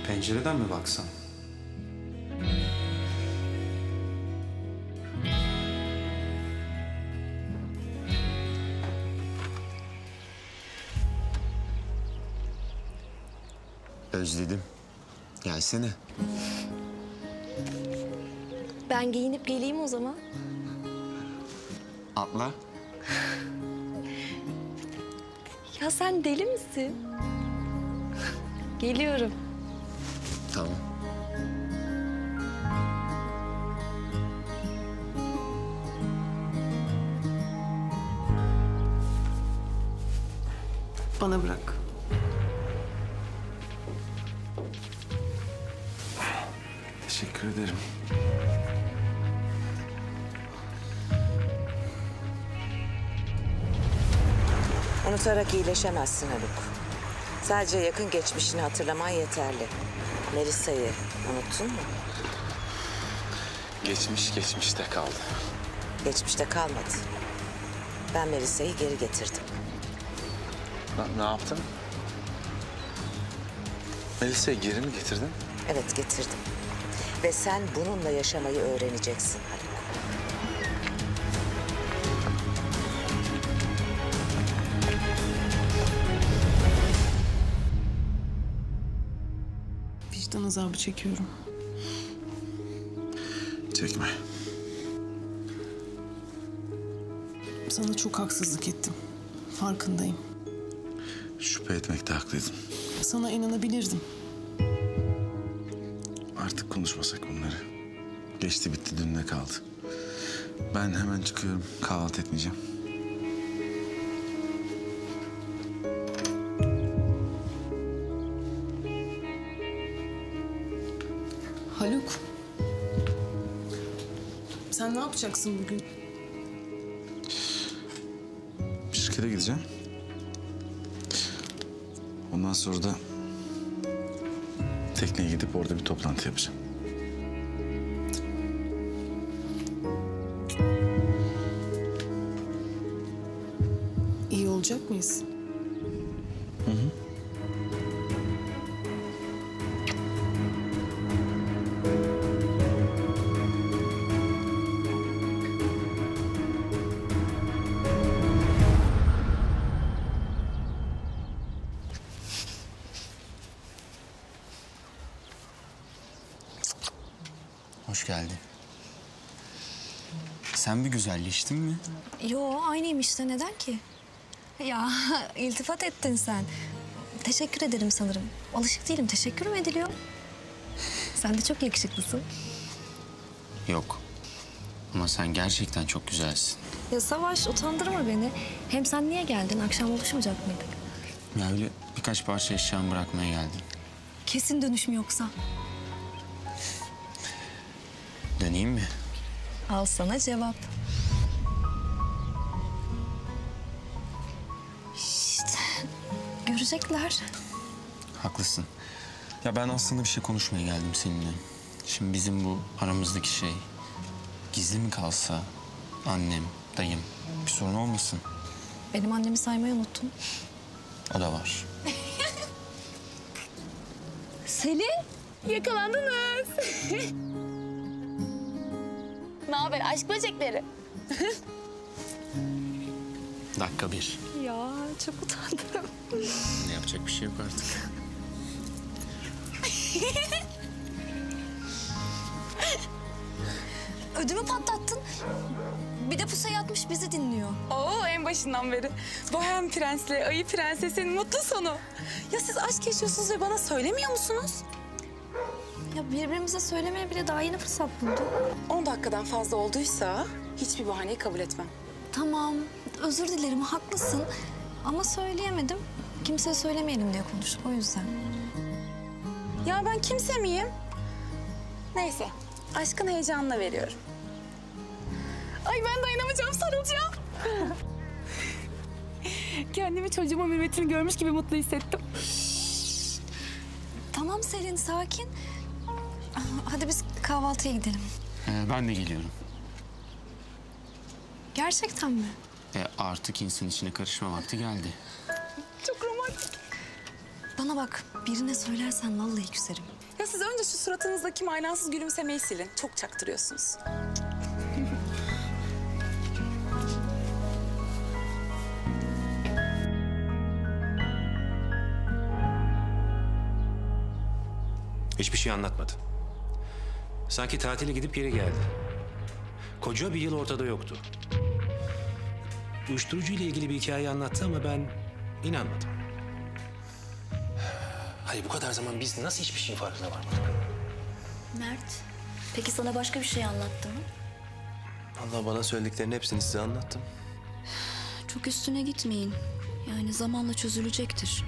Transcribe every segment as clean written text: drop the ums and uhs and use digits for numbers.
Pencereden mi baksam? Özledim. Gelsene. Ben giyinip geleyim o zaman. Atla. Ya sen deli misin? Geliyorum. Tamam. Bana bırak. Teşekkür ederim. Unutarak iyileşemezsin Haluk. Sadece yakın geçmişini hatırlaman yeterli. Melisa'yı unuttun mu? Geçmiş geçmişte kaldı. Geçmişte kalmadı. Ben Melisa'yı geri getirdim. Ne yaptın? Melisa'yı geri mi getirdin? Evet, getirdim. Ve sen bununla yaşamayı öğreneceksin Haluk. Vicdan azabı çekiyorum. Çekme. Sana çok haksızlık ettim. Farkındayım. Şüphe etmekte haklıydın. Sana inanabilirdim. Artık konuşmasak bunları. Geçti bitti, dün ne kaldı? Ben hemen çıkıyorum. Kahvaltı etmeyeceğim. Haluk. Sen ne yapacaksın bugün? Şirkete gideceğim. Ondan sonra da tekneye gidip orada bir toplantı yapacağım. İyi olacak mıyız? Hı hı. Hoş geldin. Sen bir güzelleştin mi? Yo, aynıyım işte. Neden ki? Ya iltifat ettin sen. Teşekkür ederim sanırım. Alışık değilim. Teşekkür mü ediliyor? Sen de çok yakışıklısın. Yok. Ama sen gerçekten çok güzelsin. Ya Savaş, utandırma beni. Hem sen niye geldin? Akşam buluşmayacak mıydık? Ya öyle birkaç parça eşyamı bırakmaya geldim. Kesin dönüş mü yoksa? Döneyim mi? Al sana cevap. İşte görecekler. Haklısın. Ya ben aslında bir şey konuşmaya geldim seninle. Şimdi bizim bu aramızdaki şey gizli mi kalsa, annem, dayım bir sorun olmasın. Benim annemi saymayı unuttun. O da var. Selin, yakalandınız. Ne haber aşk böcekleri? Dakika bir. Ya çok utandım. Ne yapacak bir şey yok artık. Ödümü patlattın. Bir de pusuya yatmış bizi dinliyor. Oo, en başından beri. Bohem prensle ayı prensesin mutlu sonu. Ya siz aşk yaşıyorsunuz ve bana söylemiyor musunuz? Ya birbirimize söylemeye bile daha yeni fırsat bulduk. 10 dakikadan fazla olduysa hiçbir bahaneyi kabul etmem. Tamam, özür dilerim, haklısın. Ama söyleyemedim. Kimseye söylemeyelim diye konuştuk, o yüzden. Ya ben kimse miyim? Neyse, aşkın heyecanına veriyorum. Ay ben dayanamayacağım, sarılacağım. Kendimi çocuğumun mürüvvetini görmüş gibi mutlu hissettim. Tamam Selin, sakin. Hadi biz kahvaltıya gidelim. Ben de geliyorum. Gerçekten mi? Artık insan içine karışma vakti geldi. Çok romantik. Bana bak, birine söylersen vallahi küserim. Ya siz önce şu suratınızdaki manasız gülümsemeyi silin. Çok çaktırıyorsunuz. Hiçbir şey anlatmadı. Sanki tatile gidip geri geldi. Koca bir yıl ortada yoktu. Uyuşturucu ile ilgili bir hikaye anlattı ama ben inanmadım. Hayır, bu kadar zaman biz nasıl hiçbir şeyin farkına varmadık? Mert, peki sana başka bir şey anlattı mı? Allah, bana söylediklerinin hepsini size anlattım. Çok üstüne gitmeyin. Yani zamanla çözülecektir.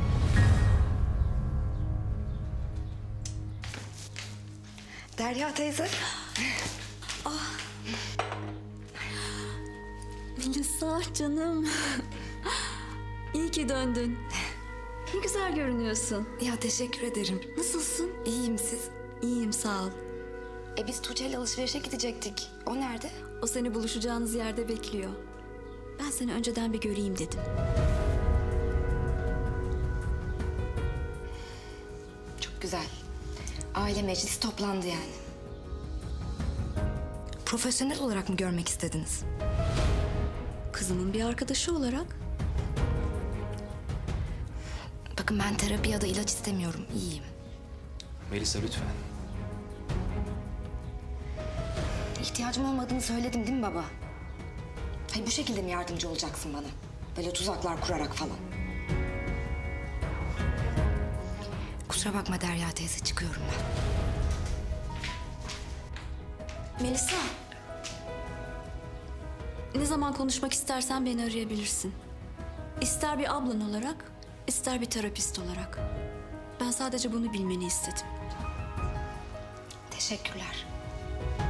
Derya teyze. Melisa canım. İyi ki döndün. Ne güzel görünüyorsun. Ya teşekkür ederim. Nasılsın? İyiyim siz. İyiyim sağ ol. Biz Tuğçe ile alışverişe gidecektik. O nerede? O seni buluşacağınız yerde bekliyor. Ben seni önceden bir göreyim dedim. Çok güzel. Aile meclisi toplandı yani. Profesyonel olarak mı görmek istediniz? Kızımın bir arkadaşı olarak. Bakın ben terapi ya da ilaç istemiyorum. İyiyim. Melisa lütfen. İhtiyacım olmadığını söyledim değil mi baba? Hayır, bu şekilde mi yardımcı olacaksın bana? Böyle tuzaklar kurarak falan. Kusura bakma Derya teyze, çıkıyorum ben. Melisa. Ne zaman konuşmak istersen beni arayabilirsin. İster bir ablan olarak, ister bir terapist olarak. Ben sadece bunu bilmeni istedim. Teşekkürler.